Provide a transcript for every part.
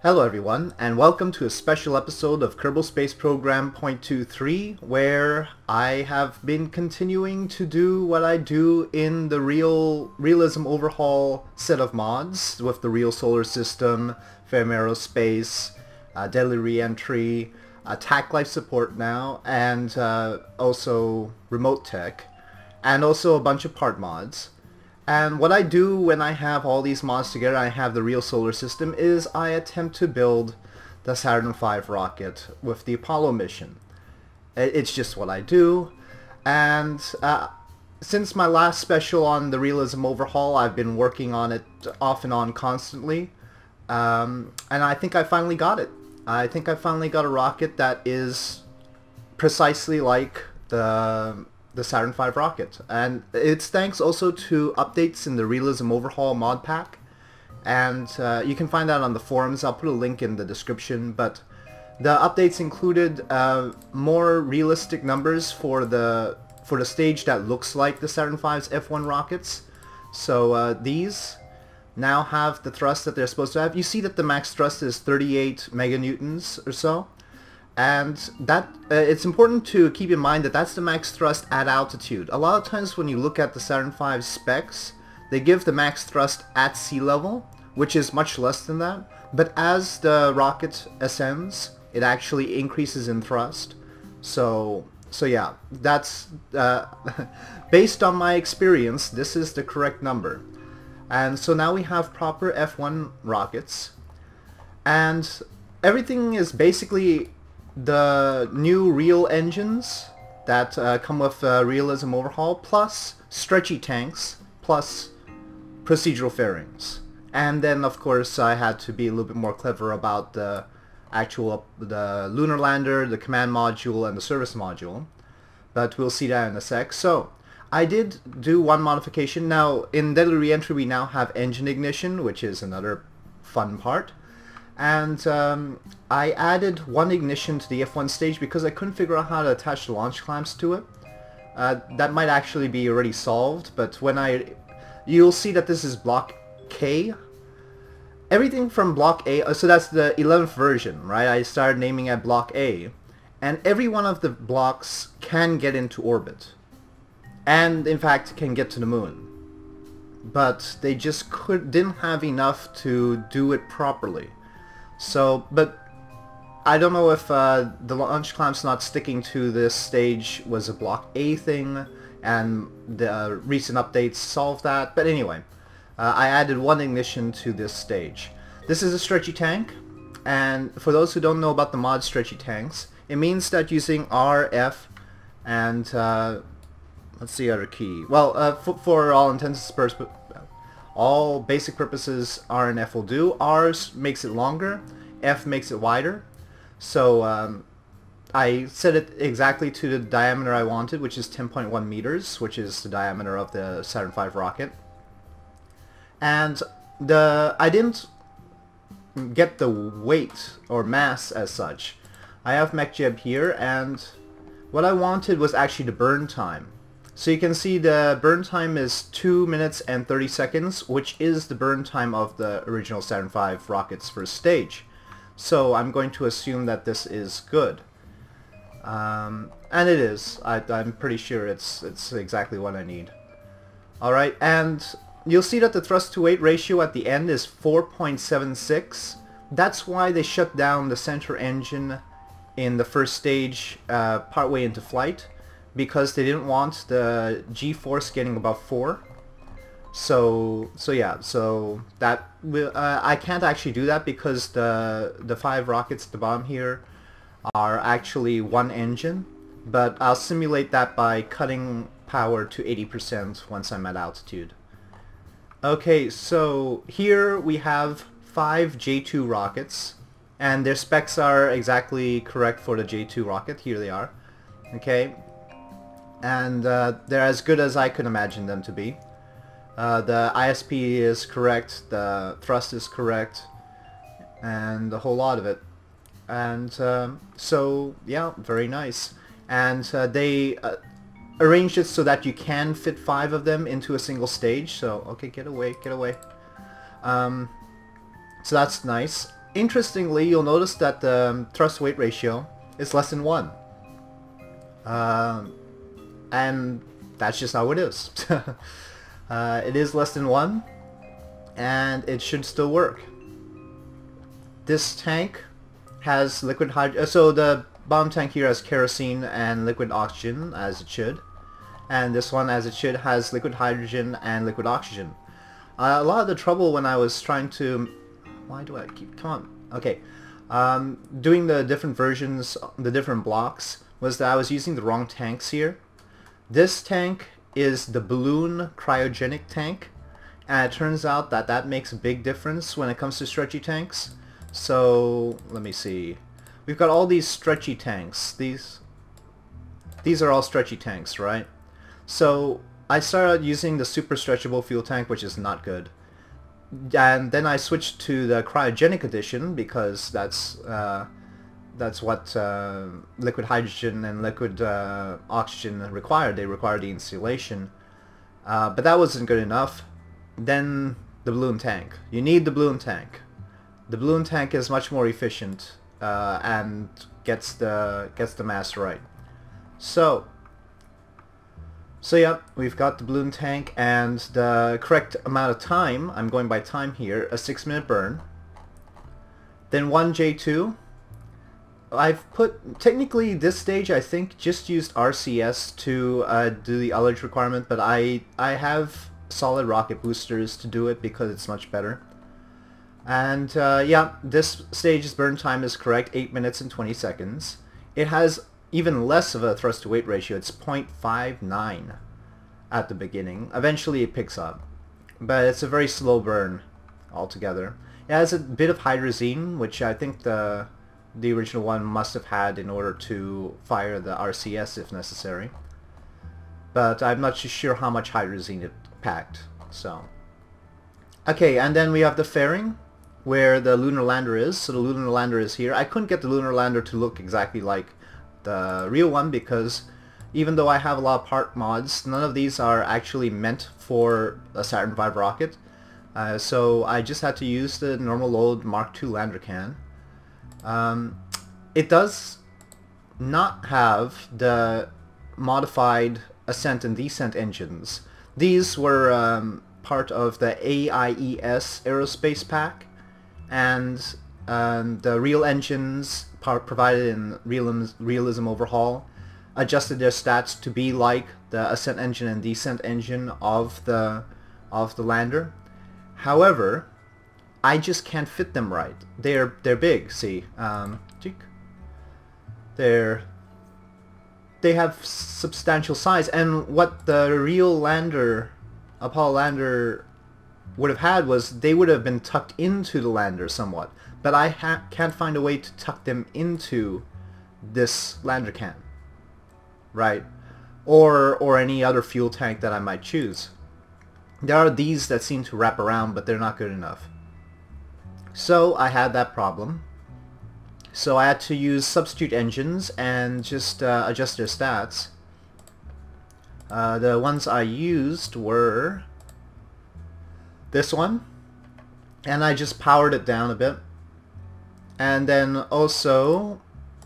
Hello everyone, and welcome to a special episode of Kerbal Space Program .23, where I have been continuing to do what I do in the Realism Overhaul set of mods, with the Real Solar System, Fair Aerospace, Deadly Reentry, Attack Life Support now, and also Remote Tech, and also a bunch of part mods. And what I do when I have all these mods together, I have the real solar system, is I attempt to build the Saturn V rocket with the Apollo mission. It's just what I do. And since my last special on the Realism Overhaul, I've been working on it off and on constantly. And I think I finally got it. I think I finally got a rocket that is precisely like the Saturn V rocket, and it's thanks also to updates in the Realism Overhaul mod pack, and you can find that on the forums. I'll put a link in the description, but the updates included more realistic numbers for the stage that looks like the Saturn V's F1 rockets. So these now have the thrust that they're supposed to have. You see that the max thrust is 38 meganewtons or so. And that it's important to keep in mind that that's the max thrust at altitude. A lot of times when you look at the Saturn V specs, they give the max thrust at sea level, which is much less than that. But as the rocket ascends, it actually increases in thrust. So yeah, that's based on my experience, this is the correct number. And so now we have proper F1 rockets, and everything is basically the new real engines that come with Realism Overhaul, plus stretchy tanks, plus procedural fairings. And then of course I had to be a little bit more clever about the lunar lander, the command module, and the service module. But we'll see that in a sec. So I did do one modification. Now in Deadly Reentry we now have engine ignition, which is another fun part. And I added one ignition to the F1 stage because I couldn't figure out how to attach the launch clamps to it. That might actually be already solved, but you'll see that this is block K. Everything from block A, so that's the 11th version, right? I started naming at block A, and every one of the blocks can get into orbit, and in fact can get to the moon. But they just didn't have enough to do it properly. So, but I don't know if the launch clamps not sticking to this stage was a block A thing, and the recent updates solved that. But anyway, I added one ignition to this stage. This is a stretchy tank, and for those who don't know about the mod stretchy tanks, it means that using R, F, and what's the other key? Well, for all intents and purposes, all basic purposes R and F will do. R makes it longer, F makes it wider. So I set it exactly to the diameter I wanted, which is 10.1 meters, which is the diameter of the Saturn V rocket. And I didn't get the weight or mass as such. I have MechJeb here, and what I wanted was actually the burn time. So you can see the burn time is 2 minutes and 30 seconds, which is the burn time of the original Saturn V rocket's first stage. So I'm going to assume that this is good. And it is. I'm pretty sure it's exactly what I need. Alright, and you'll see that the thrust to weight ratio at the end is 4.76. That's why they shut down the center engine in the first stage partway into flight, because they didn't want the G-force getting above 4. So yeah, so that I can't actually do that because the 5 rockets at the bottom here are actually one engine, but I'll simulate that by cutting power to 80% once I'm at altitude. Okay, so here we have 5 J2 rockets, and their specs are exactly correct for the J2 rocket. Here they are. Okay. And they're as good as I could imagine them to be. The ISP is correct, the thrust is correct, and the whole lot of it. And so, yeah, very nice. And they arranged it so that you can fit 5 of them into a single stage. So, okay, get away, get away. So that's nice. interestingly, you'll notice that the thrust-weight ratio is less than 1. And that's just how it is. It is less than 1, and it should still work. This tank has liquid hydrogen, so the bottom tank here has kerosene and liquid oxygen, as it should. And this one, as it should, has liquid hydrogen and liquid oxygen. A lot of the trouble when I was trying to... Why do I keep... Come on. Okay. Doing the different versions, the different blocks, was that I was using the wrong tanks here. This tank is the balloon cryogenic tank, and it turns out that that makes a big difference when it comes to stretchy tanks. So, let me see. We've got all these stretchy tanks. These are all stretchy tanks, right? So, I started using the super stretchable fuel tank, which is not good. And then I switched to the cryogenic edition because that's what liquid hydrogen and liquid oxygen require. They require the insulation. But that wasn't good enough. Then the balloon tank. You need the balloon tank. The balloon tank is much more efficient and gets the mass right. So yeah, we've got the balloon tank, and the correct amount of time, I'm going by time here, a 6-minute burn. Then 1J2. I've put, technically this stage I think just used RCS to do the ullage requirement, but I have solid rocket boosters to do it because it's much better. And yeah, this stage's burn time is correct, 8 minutes and 20 seconds. It has even less of a thrust to weight ratio. It's 0.59 at the beginning. Eventually it picks up, but it's a very slow burn altogether. It has a bit of hydrazine, which I think the original one must have had in order to fire the RCS if necessary, but I'm not too sure how much hydrazine it packed. So okay, and then we have the fairing where the lunar lander is. So the lunar lander is here. I couldn't get the lunar lander to look exactly like the real one because even though I have a lot of part mods, none of these are actually meant for a Saturn V rocket. So I just had to use the normal load Mark II lander can. It does not have the modified ascent and descent engines. These were part of the AIES aerospace pack, and the real engines provided in Realism Overhaul adjusted their stats to be like the ascent engine and descent engine of the lander. However, I just can't fit them right. They're big. See, they have substantial size, and what the real lander, Apollo lander, would have had was they would have been tucked into the lander somewhat. But I can't find a way to tuck them into this lander can, right? Or any other fuel tank that I might choose. There are these that seem to wrap around, but they're not good enough. So I had that problem. So I had to use substitute engines and just adjust their stats. The ones I used were this one, and I just powered it down a bit. And then also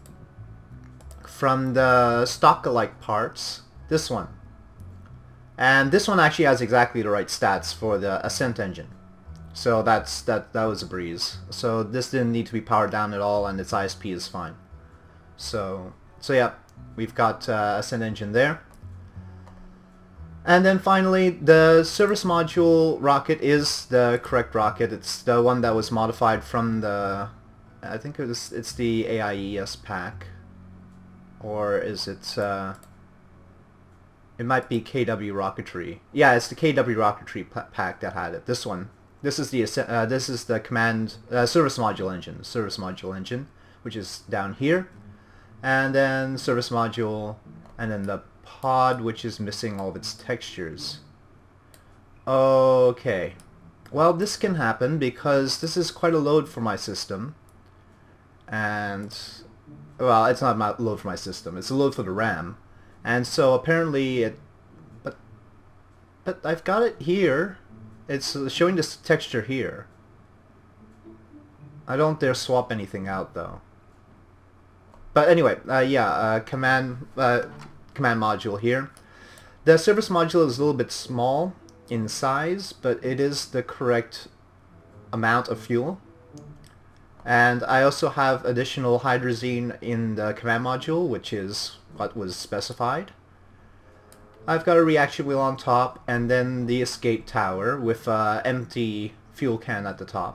from the stock-alike parts, this one. And this one actually has exactly the right stats for the ascent engine. So that was a breeze. So this didn't need to be powered down at all, and its ISP is fine. So yeah, we've got ascent engine there. And then finally, the service module rocket is the correct rocket. It's the one that was modified from the, I think it's the AIES pack, or is it? It might be KW Rocketry. Yeah, it's the KW Rocketry pack that had it. This one. This is the command service module engine, which is down here, and then service module, and then the pod, which is missing all of its textures. Okay, well, this can happen because this is quite a load for my system, and well, it's not a load for my system. It's a load for the RAM, and so apparently it. But I've got it here. It's showing this texture here. I don't dare swap anything out though. But anyway, command module here. The service module is a little bit small in size, but it is the correct amount of fuel. And I also have additional hydrazine in the command module, which is what was specified. I've got a reaction wheel on top, and then the escape tower with an empty fuel can at the top.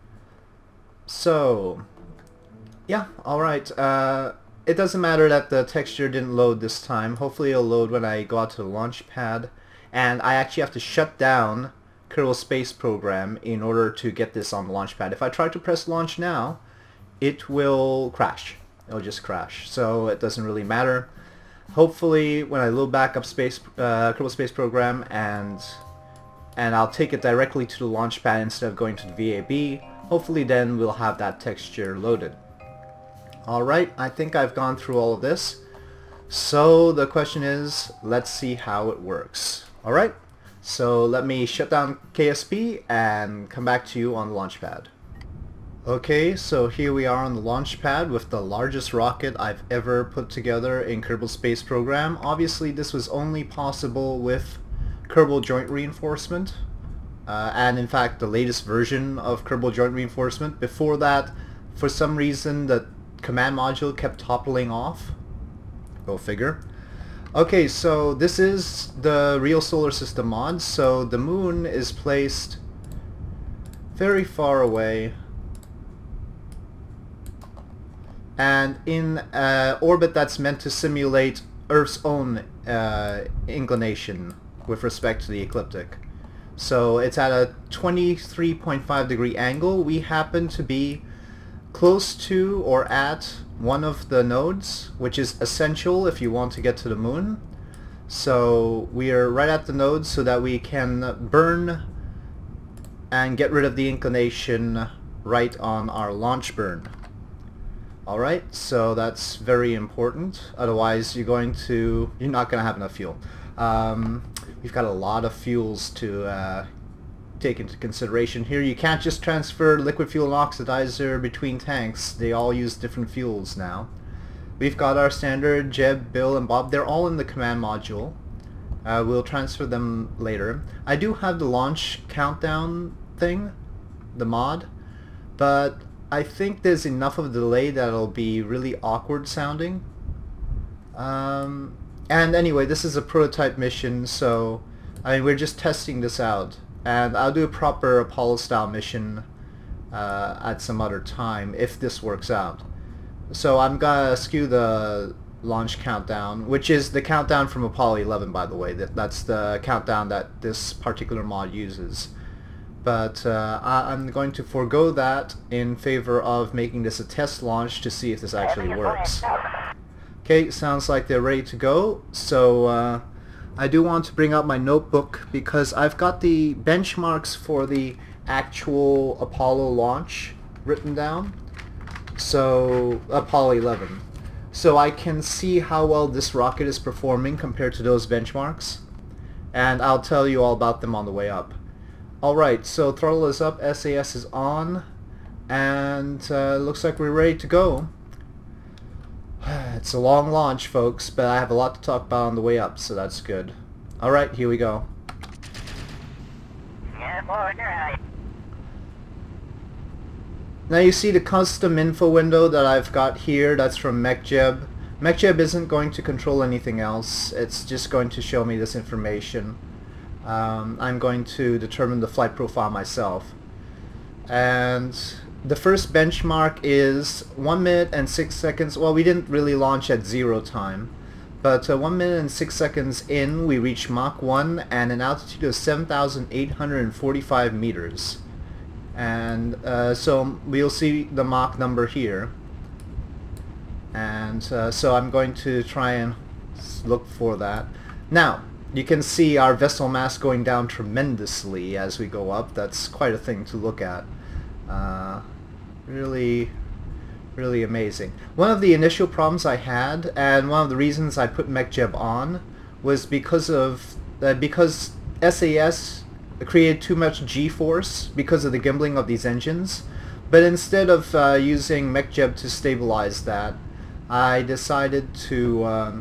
So, yeah, alright. It doesn't matter that the texture didn't load this time. Hopefully it'll load when I go out to the launch pad. And I actually have to shut down Kerbal Space Program in order to get this on the launch pad. If I try to press launch now, it will crash. It'll just crash. So it doesn't really matter. Hopefully when I load back up Kerbal Space Program and I'll take it directly to the launch pad instead of going to the VAB, hopefully then we'll have that texture loaded. Alright, I think I've gone through all of this. So the question is, let's see how it works. Alright, so let me shut down KSP and come back to you on the launch pad. Okay, so here we are on the launch pad with the largest rocket I've ever put together in Kerbal Space Program. Obviously this was only possible with Kerbal Joint Reinforcement, and in fact the latest version of Kerbal Joint Reinforcement. Before that, for some reason the command module kept toppling off. Go figure. Okay, so this is the real solar system mod. So the moon is placed very far away and in an orbit that's meant to simulate Earth's own inclination with respect to the ecliptic. So it's at a 23.5 degree angle. We happen to be close to or at one of the nodes, which is essential if you want to get to the moon. So we are right at the node so that we can burn and get rid of the inclination right on our launch burn. Alright, so that's very important, otherwise you're not going to have enough fuel. We've got a lot of fuels to take into consideration here. You can't just transfer liquid fuel and oxidizer between tanks. They all use different fuels now. We've got our standard Jeb, Bill, and Bob. They're all in the command module. We'll transfer them later. I do have the launch countdown thing, the mod, but I think there's enough of a delay that it'll be really awkward sounding. And anyway, this is a prototype mission, so I mean we're just testing this out. And I'll do a proper Apollo-style mission at some other time if this works out. So I'm gonna skew the launch countdown, which is the countdown from Apollo 11, by the way. That's the countdown that this particular mod uses. But I'm going to forego that in favor of making this a test launch to see if this actually works. Okay, sounds like they're ready to go. So I do want to bring out my notebook because I've got the benchmarks for the actual Apollo launch written down. So Apollo 11. So I can see how well this rocket is performing compared to those benchmarks. And I'll tell you all about them on the way up. Alright, so throttle is up, SAS is on, and looks like we're ready to go. It's a long launch, folks, but I have a lot to talk about on the way up, so that's good. Alright, here we go. Now you see the custom info window that I've got here, that's from MechJeb. MechJeb isn't going to control anything else, it's just going to show me this information. I'm going to determine the flight profile myself. And the first benchmark is 1 minute and 6 seconds. Well, we didn't really launch at 0 time, but 1 minute and 6 seconds in we reached Mach 1 and an altitude of 7,845 meters. And so we'll see the Mach number here. And so I'm going to try and look for that. Now, you can see our vessel mass going down tremendously as we go up. That's quite a thing to look at. Really amazing. One of the initial problems I had, and one of the reasons I put MechJeb on, was because SAS created too much G-force because of the gimbling of these engines. But instead of using MechJeb to stabilize that, I decided to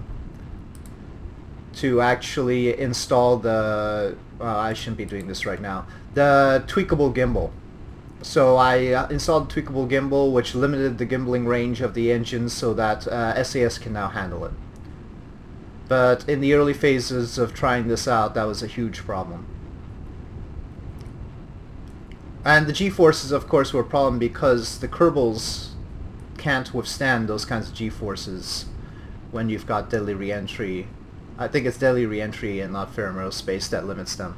actually install the... I shouldn't be doing this right now. The tweakable gimbal. So I installed the tweakable gimbal, which limited the gimbaling range of the engine so that SAS can now handle it. But in the early phases of trying this out, that was a huge problem. And the G-forces, of course, were a problem because the Kerbals can't withstand those kinds of G-forces when you've got deadly re-entry. I think it's deadly re-entry and not fair aerospace that limits them.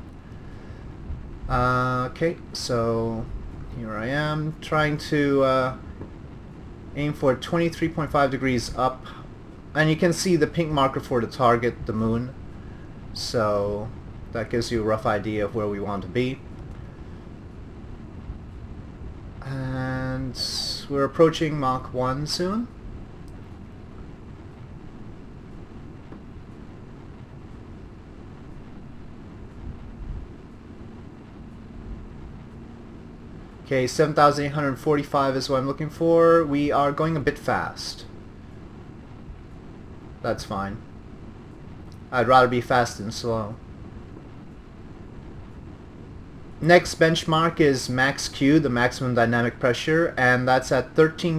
Okay, so here I am trying to aim for 23.5 degrees up, and you can see the pink marker for the target, the moon, so that gives you a rough idea of where we want to be. And we're approaching Mach 1 soon. Okay, 7,845 is what I'm looking for. We are going a bit fast. That's fine. I'd rather be fast than slow. Next benchmark is max Q, the maximum dynamic pressure, and that's at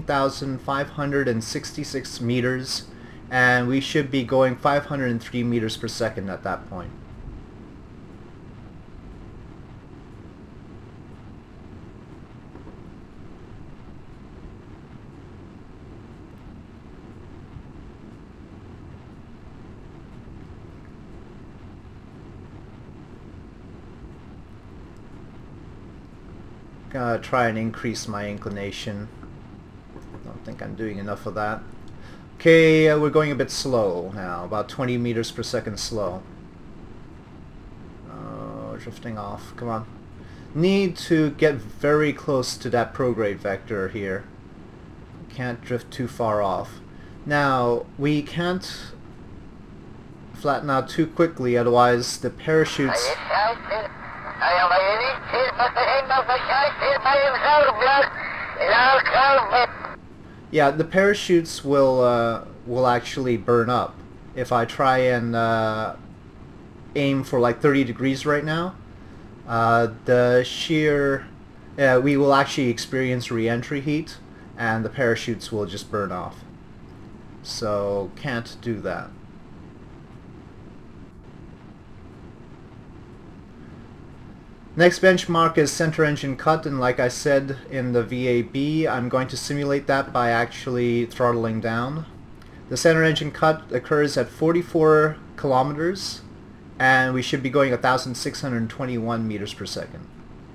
13,566 meters, and we should be going 503 meters per second at that point. Gonna try and increase my inclination. Don't think I'm doing enough of that. Okay, we're going a bit slow now, about 20 meters per second slow. Drifting off, come on. Need to get very close to that prograde vector here. Can't drift too far off. Now, we can't flatten out too quickly, otherwise the parachutes... Yeah, the parachutes will actually burn up if I try and aim for like 30 degrees right now. The sheer we will actually experience re-entry heat, and the parachutes will just burn off. So can't do that. Next benchmark is center engine cut, and like I said in the VAB, I'm going to simulate that by actually throttling down. The center engine cut occurs at 44 kilometers, and we should be going 1,621 meters per second.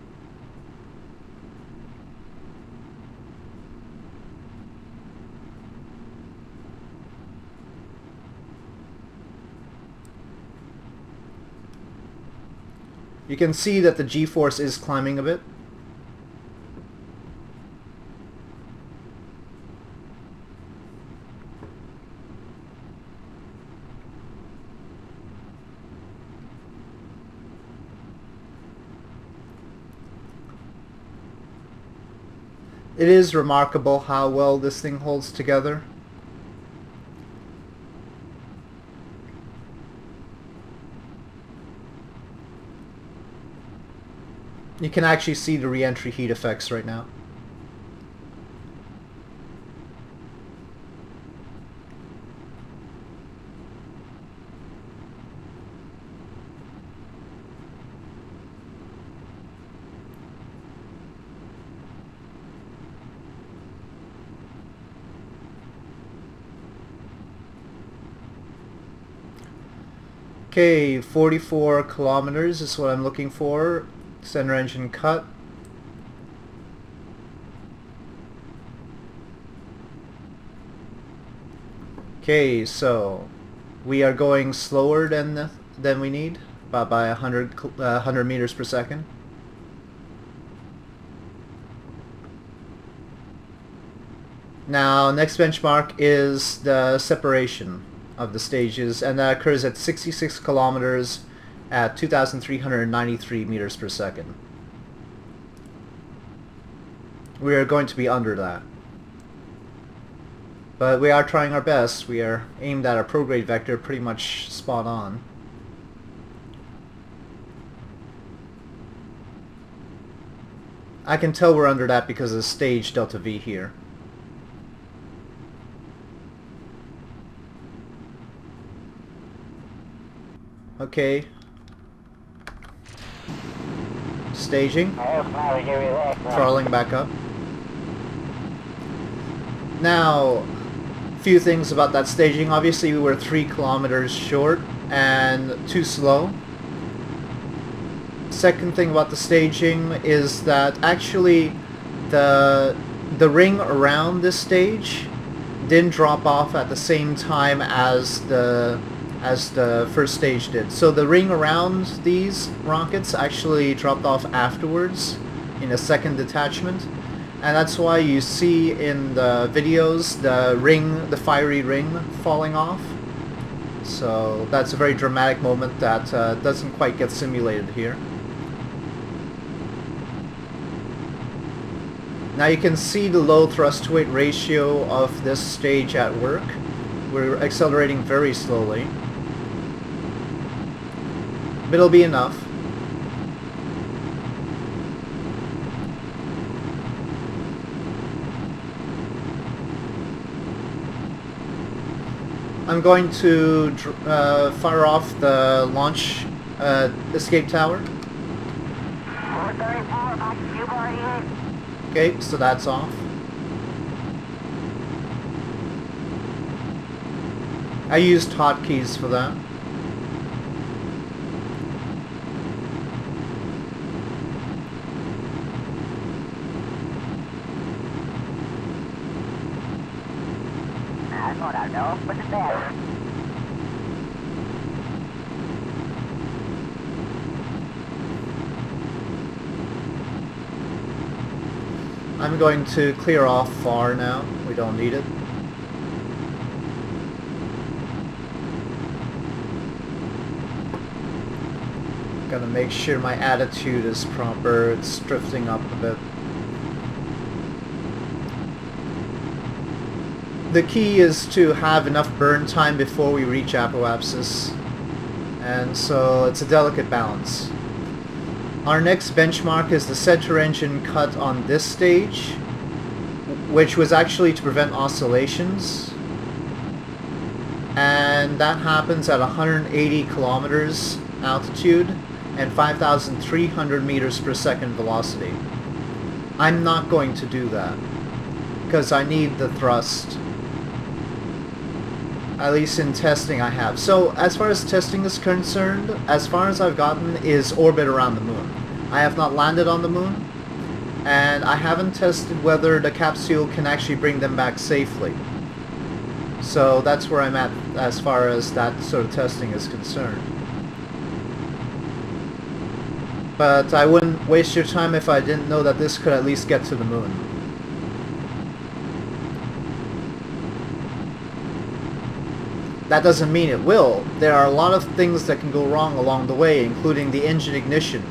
You can see that the G-force is climbing a bit. It is remarkable how well this thing holds together. You can actually see the re-entry heat effects right now. Okay, 44 kilometers is what I'm looking for. Center engine cut. Okay, so we are going slower than we need, about by 100 meters per second. Now, next benchmark is the separation of the stages, and that occurs at 66 kilometers at 2,393 meters per second. we are going to be under that. But we are trying our best. We are aimed at our prograde vector pretty much spot on. I can tell we're under that because of the stage delta V here. Okay. Staging. Throttling back up. Now, few things about that staging. Obviously we were 3 kilometers short and too slow. Second thing about the staging is that actually the ring around this stage didn't drop off at the same time as the first stage did. So the ring around these rockets actually dropped off afterwards in a second detachment. And that's why you see in the videos the fiery ring falling off. So that's a very dramatic moment that doesn't quite get simulated here. Now you can see the low thrust to weight ratio of this stage at work. We're accelerating very slowly. But it'll be enough. I'm going to fire off the launch escape tower. Okay, so that's off. I used hotkeys for that. I'm going to clear off far now. We don't need it. Gotta make sure my attitude is proper. It's drifting up a bit. The key is to have enough burn time before we reach apoapsis, and so it's a delicate balance. Our next benchmark is the center engine cut on this stage, which was actually to prevent oscillations, and that happens at 180 kilometers altitude and 5,300 meters per second velocity. I'm not going to do that because I need the thrust. At least in testing I have. So as far as testing is concerned, as far as I've gotten is orbit around the moon. I have not landed on the moon, and I haven't tested whether the capsule can actually bring them back safely. So that's where I'm at as far as that sort of testing is concerned. But I wouldn't waste your time if I didn't know that this could at least get to the moon. That doesn't mean it will. There are a lot of things that can go wrong along the way, including the engine ignition.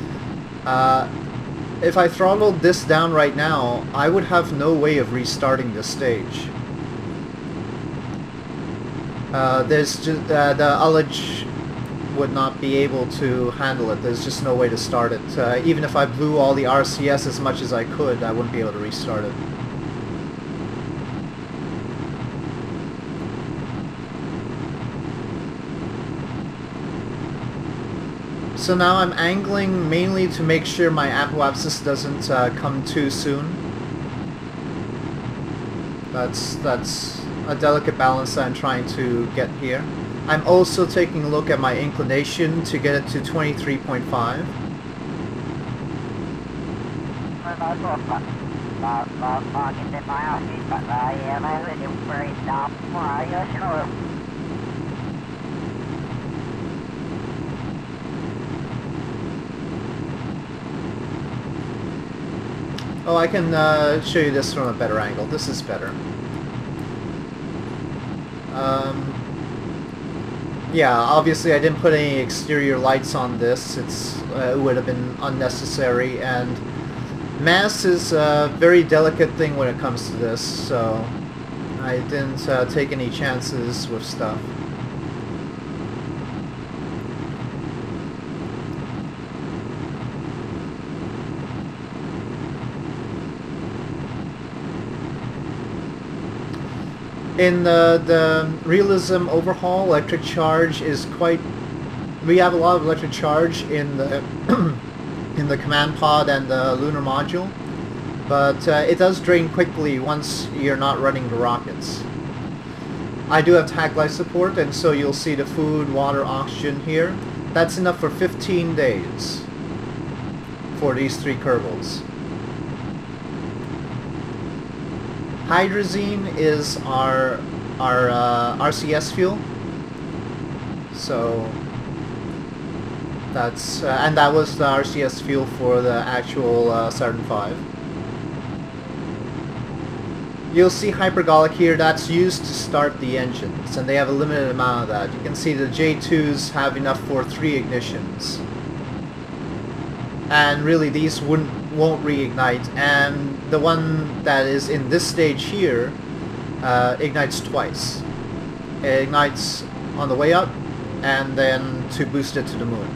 If I throttled this down right now, I would have no way of restarting this stage. There's just the ullage would not be able to handle it. There's just no way to start it. Even if I blew all the RCS as much as I could, I wouldn't be able to restart it. So now I'm angling mainly to make sure my apoapsis doesn't come too soon. That's a delicate balance that I'm trying to get here. I'm also taking a look at my inclination to get it to 23.5. Oh, I can show you this from a better angle. This is better. Yeah, obviously I didn't put any exterior lights on this. It would have been unnecessary, and Mass is a very delicate thing when it comes to this, so I didn't take any chances with stuff. In the Realism Overhaul, electric charge is quite... We have a lot of electric charge in the in the command pod and the lunar module, but it does drain quickly once you're not running the rockets. I do have tag life support, and so you'll see the food, water, oxygen here. That's enough for 15 days for these 3 Kerbals. Hydrazine is our RCS fuel, so that's and that was the RCS fuel for the actual Saturn V. You'll see hypergolic here. That's used to start the engines, and they have a limited amount of that. You can see the J2s have enough for 3 ignitions, and really these won't reignite, and the one that is in this stage here ignites twice. It ignites on the way up and then to boost it to the moon.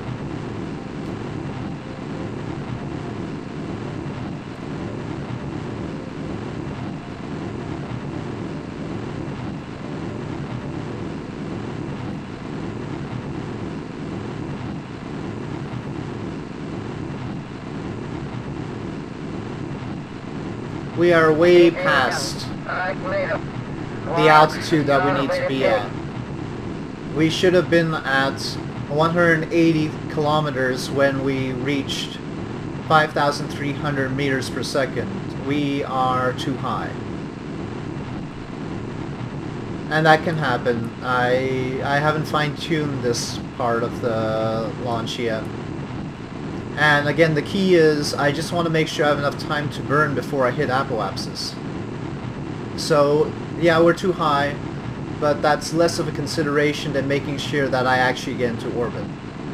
We are way past the altitude that we need to be at. We should have been at 180 kilometers when we reached 5,300 meters per second. We are too high. And that can happen. I haven't fine-tuned this part of the launch yet. And again, the key is I just want to make sure I have enough time to burn before I hit apoapsis. So, yeah, we're too high, but that's less of a consideration than making sure that I actually get into orbit.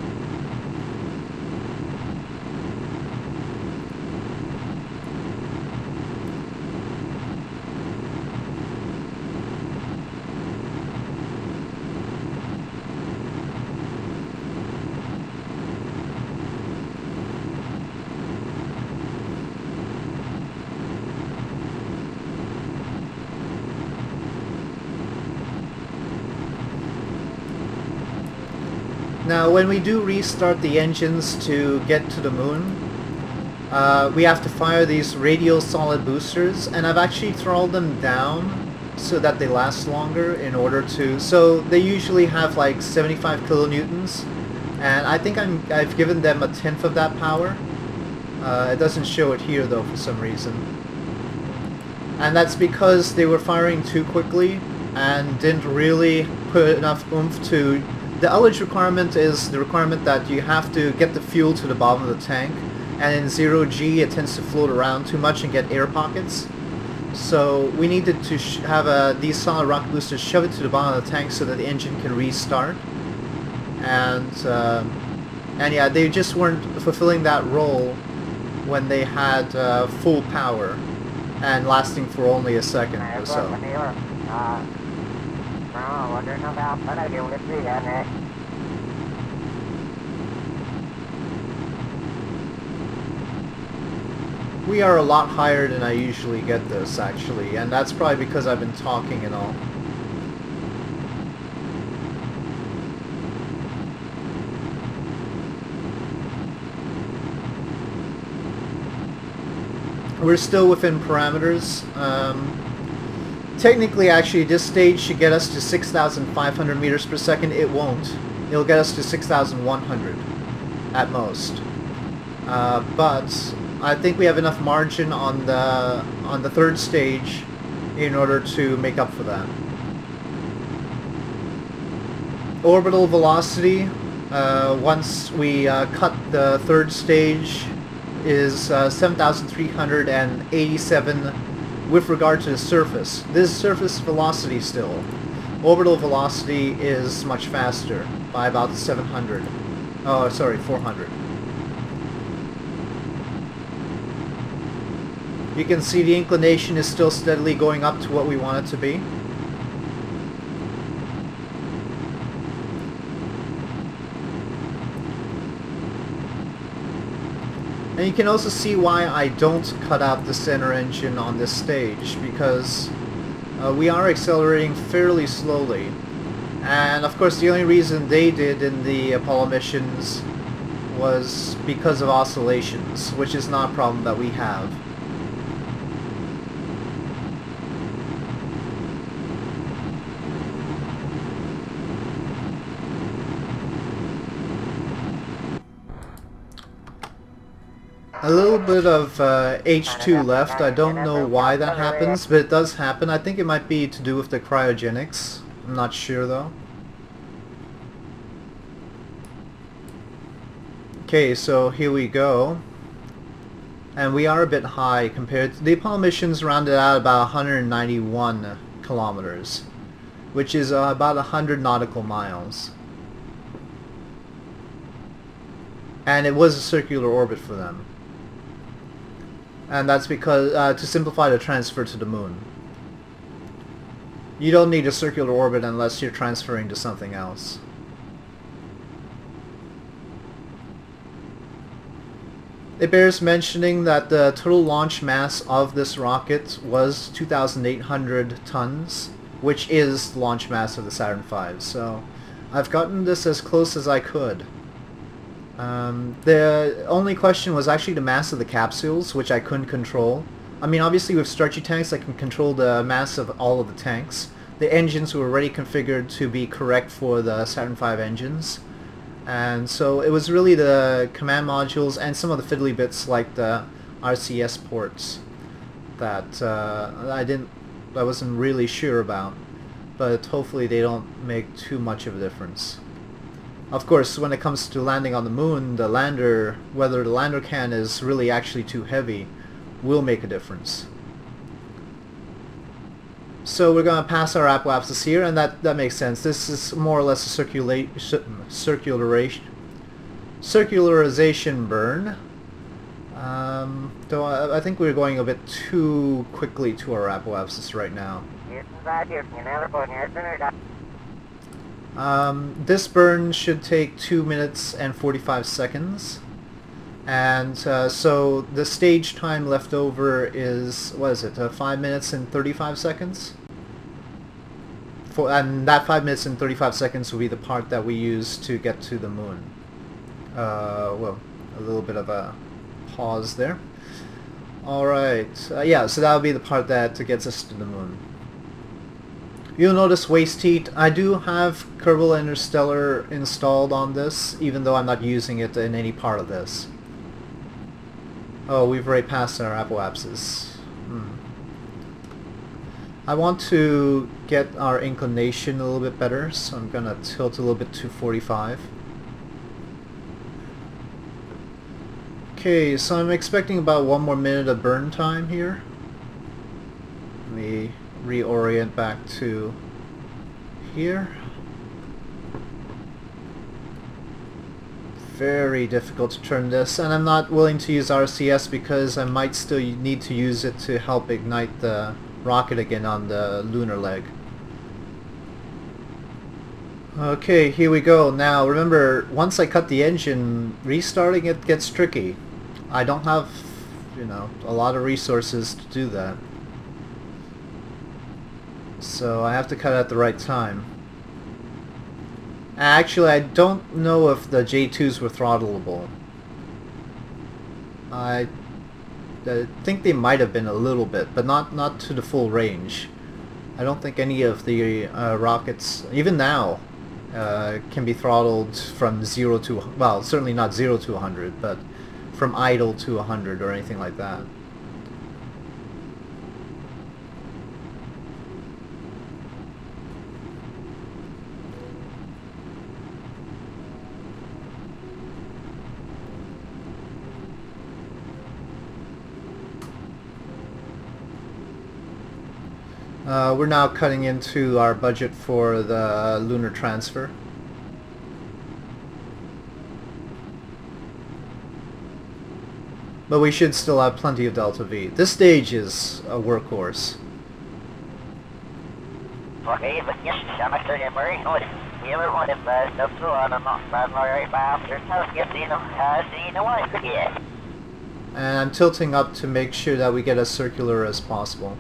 Now, when we do restart the engines to get to the moon, we have to fire these radial solid boosters, and I've actually throttled them down so that they last longer in order to... So they usually have like 75 kilonewtons, and I think I've given them 1/10 of that power. It doesn't show it here though for some reason. And that's because they were firing too quickly and didn't really put enough oomph to... The ullage requirement is the requirement that you have to get the fuel to the bottom of the tank, and in 0G it tends to float around too much and get air pockets. So we needed to have these solid rocket boosters shove it to the bottom of the tank so that the engine can restart. And yeah, they just weren't fulfilling that role when they had full power and lasting for only a second or so. We are a lot higher than I usually get this, actually, and that's probably because I've been talking and all. We're still within parameters. Technically, actually, this stage should get us to 6,500 meters per second. It won't. It'll get us to 6,100 at most. But I think we have enough margin on the third stage in order to make up for that. Orbital velocity, once we cut the third stage, is 7,387 with regard to the surface. This is surface velocity still. Orbital velocity is much faster, by about 700. Oh, sorry, 400. You can see the inclination is still steadily going up to what we want it to be. And you can also see why I don't cut out the center engine on this stage, because we are accelerating fairly slowly. And of course the only reason they did in the Apollo missions was because of oscillations, which is not a problem that we have. A little bit of H2 left. I don't know why that happens, but it does happen. I think it might be to do with the cryogenics. I'm not sure though. Okay, so here we go. And we are a bit high compared to the Apollo missions, rounded out about 191 kilometers, which is about 100 nautical miles. And it was a circular orbit for them. And that's because, to simplify the transfer to the moon. You don't need a circular orbit unless you're transferring to something else. It bears mentioning that the total launch mass of this rocket was 2,800 tons, which is the launch mass of the Saturn V. So I've gotten this as close as I could. The only question was actually the mass of the capsules, which I couldn't control. I mean, obviously with starchy tanks I can control the mass of all of the tanks. The engines were already configured to be correct for the Saturn V engines. And so it was really the command modules and some of the fiddly bits like the RCS ports that I wasn't really sure about. But hopefully they don't make too much of a difference. Of course, when it comes to landing on the moon, the lander, whether the lander can is really actually too heavy, will make a difference. So we're going to pass our apoapsis here, and that makes sense. This is more or less a circularization burn. Though I think we're going a bit too quickly to our apoapsis right now. This burn should take 2 minutes and 45 seconds. And so the stage time left over is, what is it, 5 minutes and 35 seconds? And that 5 minutes and 35 seconds will be the part that we use to get to the moon. Well, a little bit of a pause there. Alright, yeah, so that'll be the part that gets us to the moon. You'll notice waste heat. I do have Kerbal Interstellar installed on this, even though I'm not using it in any part of this. Oh, we've already passed our apoapsis. I want to get our inclination a little bit better, so I'm gonna tilt a little bit to 45. Okay, so I'm expecting about 1 more minute of burn time here. Let me reorient back to here. Very difficult to turn this, and I'm not willing to use RCS because I might still need to use it to help ignite the rocket again on the lunar leg. Okay, here we go. Now remember, once I cut the engine, restarting it gets tricky. I don't have, you know, a lot of resources to do that. So I have to cut at the right time. Actually, I don't know if the J2s were throttleable. I think they might have been a little bit, but not to the full range. I don't think any of the rockets, even now, can be throttled from 0 to, well, certainly not 0 to 100, but from idle to 100 or anything like that. We're now cutting into our budget for the lunar transfer. But we should still have plenty of Delta V. This stage is a workhorse. And I'm tilting up to make sure that we get as circular as possible.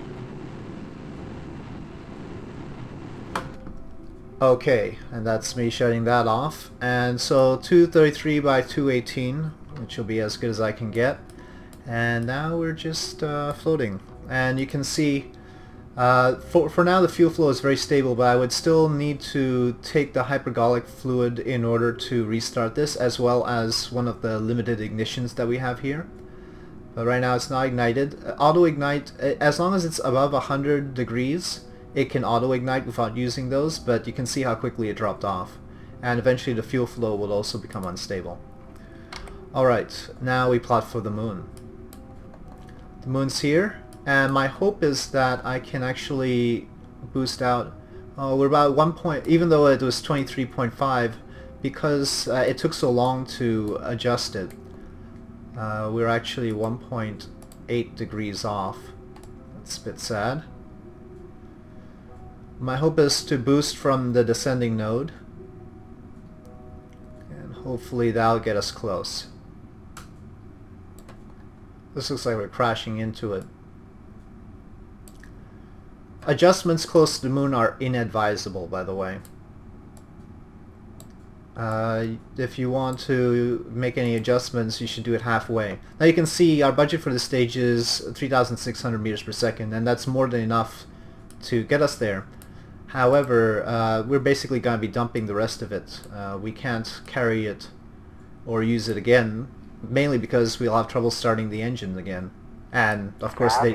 Okay, and that's me shutting that off. And so 233 by 218, which will be as good as I can get. And now we're just floating. And you can see, for now the fuel flow is very stable, but I would still need to take the hypergolic fluid in order to restart this, as well as one of the limited ignitions that we have here. But right now it's not ignited. Auto-ignite, as long as it's above 100 degrees, it can auto-ignite without using those, but you can see how quickly it dropped off. And eventually the fuel flow will also become unstable. Alright, now we plot for the moon. The moon's here, and my hope is that I can actually boost out. We're about 1 point, even though it was 23.5, because it took so long to adjust it. We're actually 1.8 degrees off. That's a bit sad. My hope is to boost from the descending node, and hopefully that'll get us close. This looks like we're crashing into it. Adjustments close to the moon are inadvisable, by the way. If you want to make any adjustments, you should do it halfway. Now you can see our budget for the stage is 3,600 meters per second, and that's more than enough to get us there. However, we're basically going to be dumping the rest of it. We can't carry it or use it again, mainly because we'll have trouble starting the engine again. And of course they...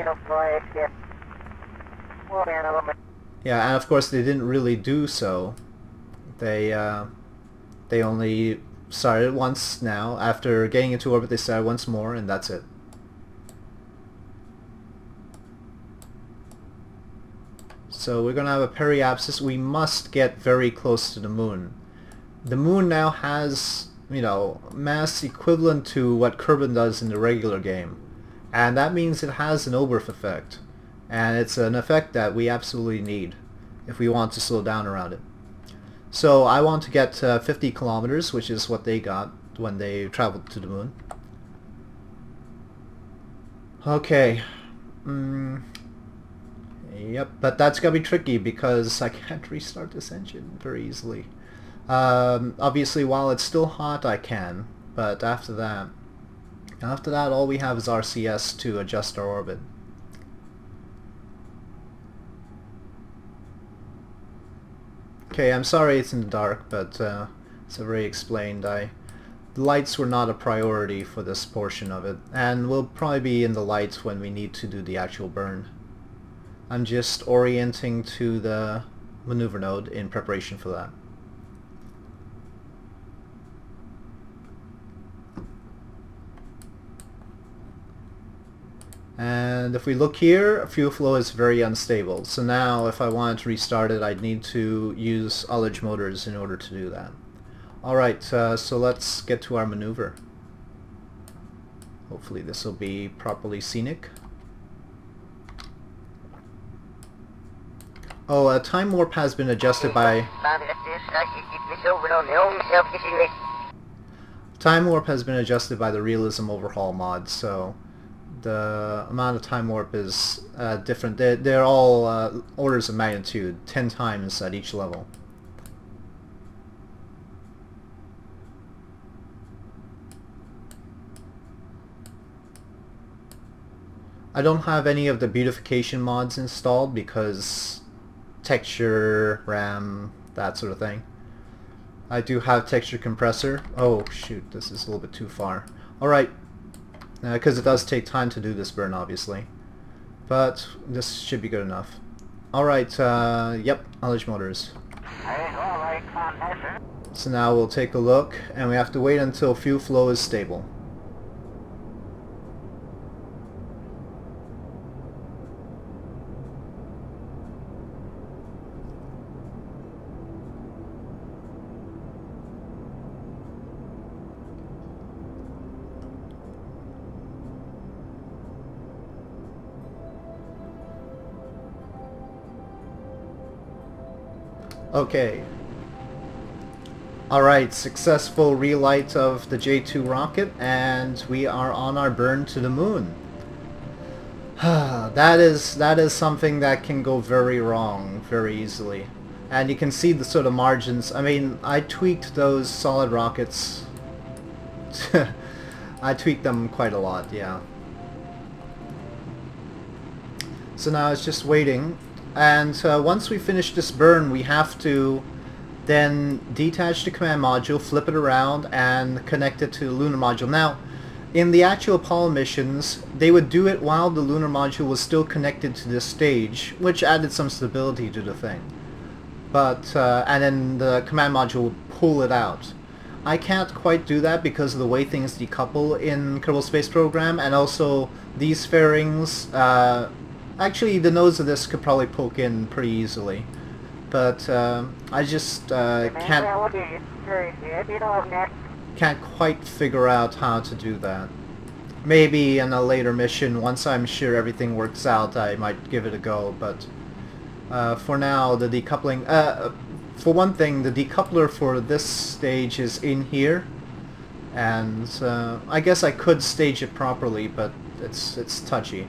Yeah, and of course they didn't really do so. They only started once now. After getting into orbit they started once more, and that's it. So we're going to have a periapsis. We must get very close to the moon. The moon now has, you know, mass equivalent to what Kerbal does in the regular game. And that means it has an Oberth effect. And it's an effect that we absolutely need if we want to slow down around it. So I want to get 50 kilometers, which is what they got when they traveled to the moon. Okay. Yep, but that's gonna be tricky because I can't restart this engine very easily. Obviously, while it's still hot, I can, but after that all we have is RCS to adjust our orbit. Okay, I'm sorry it's in the dark, but as I've already explained, the lights were not a priority for this portion of it, and we'll probably be in the lights when we need to do the actual burn. I'm just orienting to the maneuver node in preparation for that. And if we look here, fuel flow is very unstable. So now if I wanted to restart it, I'd need to use ullage motors in order to do that. Alright, so let's get to our maneuver. Hopefully this will be properly scenic. Oh, time warp has been adjusted by... Time warp has been adjusted by the Realism Overhaul mod, so the amount of time warp is different. They're all orders of magnitude, 10 times at each level. I don't have any of the beautification mods installed because texture, RAM, that sort of thing. I do have texture compressor. Oh shoot, this is a little bit too far. Alright, because it does take time to do this burn obviously. But this should be good enough. Alright, yep, ullage motors. So now we'll take a look, and we have to wait until fuel flow is stable. Okay. Alright, successful relight of the J2 rocket, and we are on our burn to the moon. that is something that can go very wrong very easily. And you can see the sort of margins. I mean, I tweaked those solid rockets. I tweaked them quite a lot, yeah. So now it's just waiting. And once we finish this burn, we have to then detach the command module, flip it around, and connect it to the lunar module. Now, in the actual Apollo missions, they would do it while the lunar module was still connected to this stage, which added some stability to the thing. But, and then the command module would pull it out. I can't quite do that because of the way things decouple in Kerbal Space Program, and also these fairings, actually the nose of this could probably poke in pretty easily. But I just can't quite figure out how to do that. Maybe in a later mission, once I'm sure everything works out, I might give it a go. But for now, the decoupling... for one thing, the decoupler for this stage is in here. And I guess I could stage it properly, but it's touchy.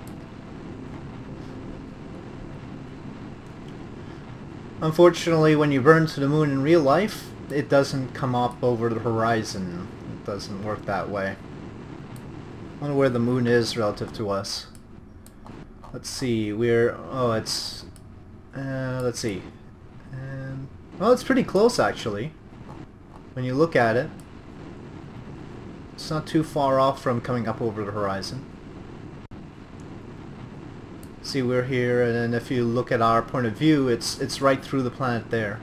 Unfortunately, when you burn to the moon in real life, it doesn't come up over the horizon. It doesn't work that way. I wonder where the moon is relative to us. Let's see, we're... oh, it's... let's see. Well, it's pretty close, actually. When you look at it. It's not too far off from coming up over the horizon. See, we're here, and then if you look at our point of view, it's right through the planet there.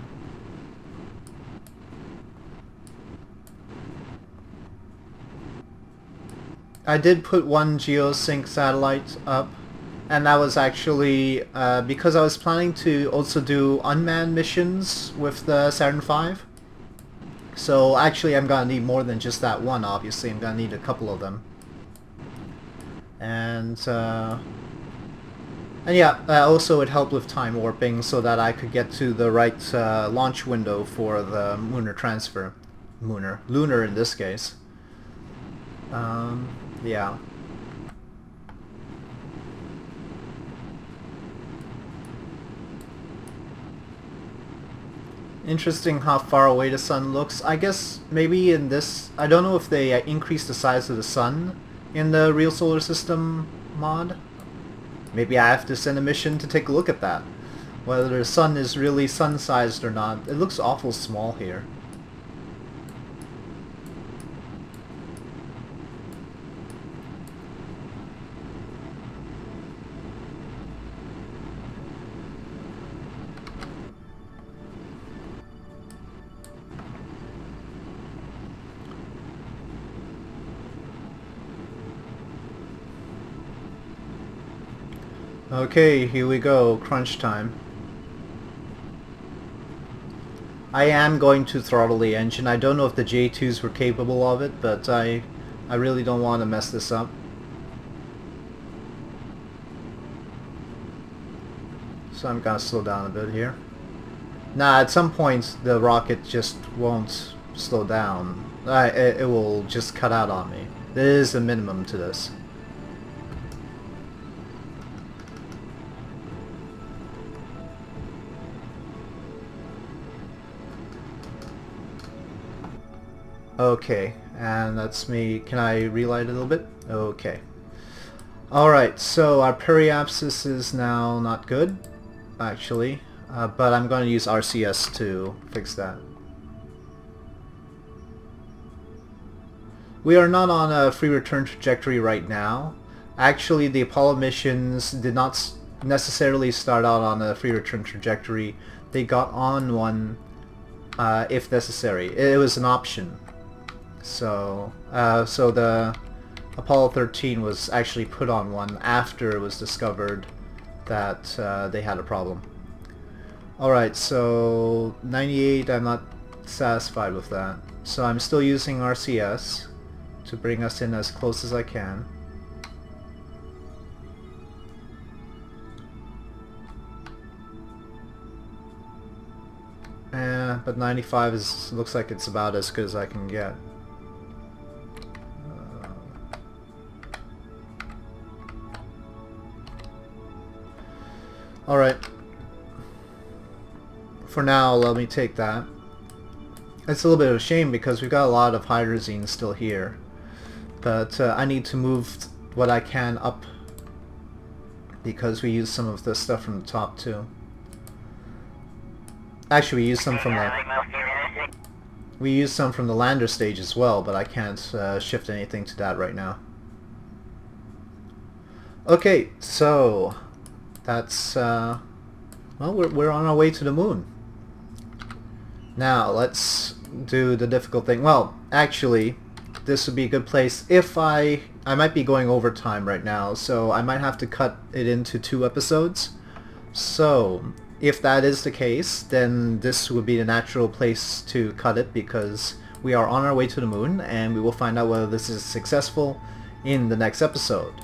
I did put one geosync satellite up, and that was actually because I was planning to also do unmanned missions with the Saturn V. So actually I'm gonna need more than just that one, obviously. I'm gonna need a couple of them. And yeah, also it helped with time warping so that I could get to the right launch window for the lunar transfer. Lunar in this case. Yeah. Interesting how far away the sun looks. I guess maybe in this... I don't know if they increased the size of the sun in the Real Solar System mod. Maybe I have to send a mission to take a look at that. Whether the sun is really sun-sized or not. It looks awful small here. Okay, here we go. Crunch time. I am going to throttle the engine. I don't know if the J2s were capable of it, but I really don't want to mess this up. So I'm gonna slow down a bit here. Nah, at some point the rocket just won't slow down. It will just cut out on me. There is a minimum to this. Okay, and that's me. Can I relight a little bit? Okay. Alright, so our periapsis is now not good, actually, but I'm going to use RCS to fix that. We are not on a free return trajectory right now. Actually, the Apollo missions did not necessarily start out on a free return trajectory. They got on one if necessary. It was an option. So the Apollo 13 was actually put on one after it was discovered that they had a problem. Alright, so 98, I'm not satisfied with that. So I'm still using RCS to bring us in as close as I can. but 95 looks like it's about as good as I can get. Alright. For now, let me take that. It's a little bit of a shame because we've got a lot of hydrazine still here. But I need to move what I can up because we use some of the stuff from the top too. Actually, we use some from the lander stage as well, but I can't shift anything to that right now. Okay, so that's well, we're on our way to the moon. Now let's do the difficult thing. Well, actually, this would be a good place if I might be going overtime right now, so I might have to cut it into 2 episodes. So if that is the case, then this would be the natural place to cut it because we are on our way to the moon and we will find out whether this is successful in the next episode.